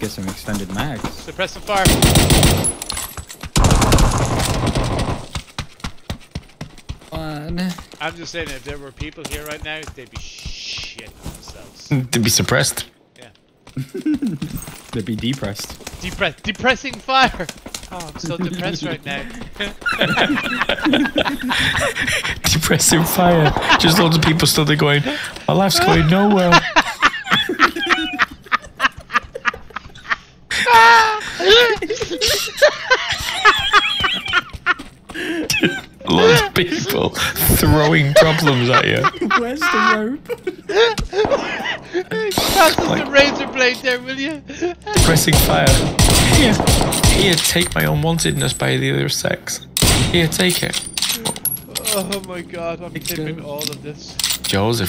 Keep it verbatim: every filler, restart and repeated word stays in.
get some extended mags. Suppress the fire. One. I'm just saying, if there were people here right now, they'd be shitting themselves. To be suppressed. Yeah. They'd be depressed. Depress depressing fire. Oh, I'm so depressed right now. Depressing fire. Just loads of people still there going, my life's going nowhere. Loads of people throwing problems at you. Where's the rope? Pass us the razor blade there, will you? Depressing fire. Here, here, take my unwantedness by the other sex. Here, take it. Oh my god, I'm tipping all of this. Joseph